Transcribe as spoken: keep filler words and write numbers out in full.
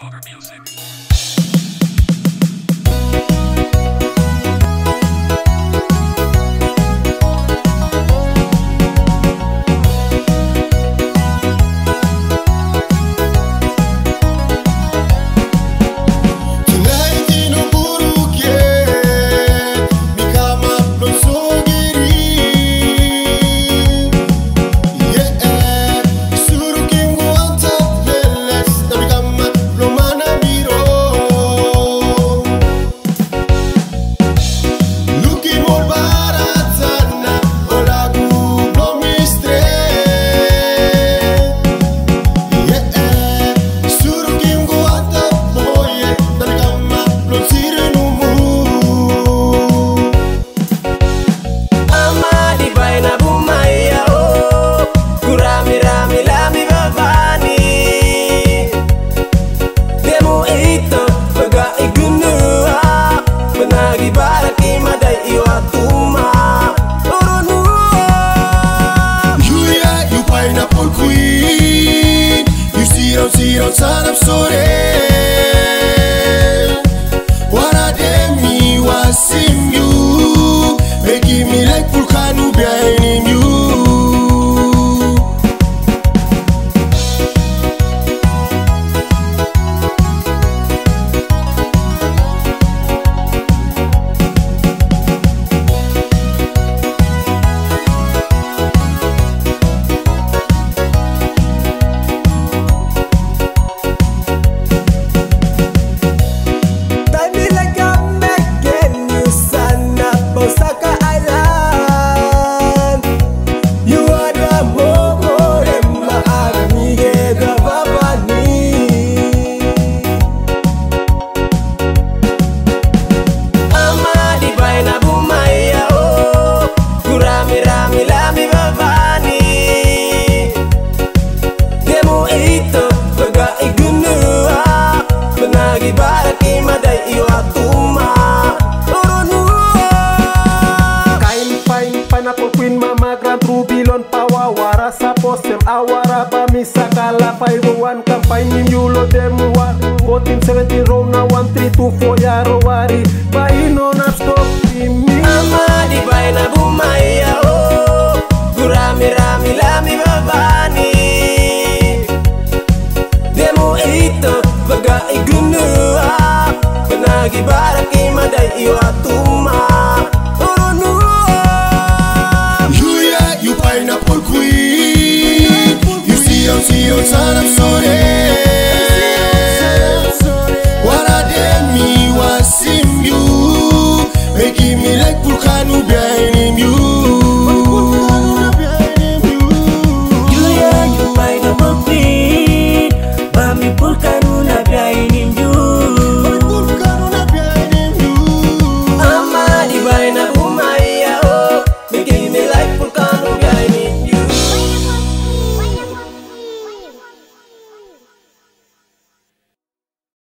Over music. Son of Sore, what a day me was seeing you, making me like Vulcano behind you. Awara ba misakala five oh one campaign in yulo demo wa fourteen seventeen row na one three two four yaro wari ba ino na stop me amadi ba na bumaya o gurami rami lami babani demo ito baga igunua benagi baraki madai iyo atuma oronu you yeah you pineapple queen. See your son of Sore.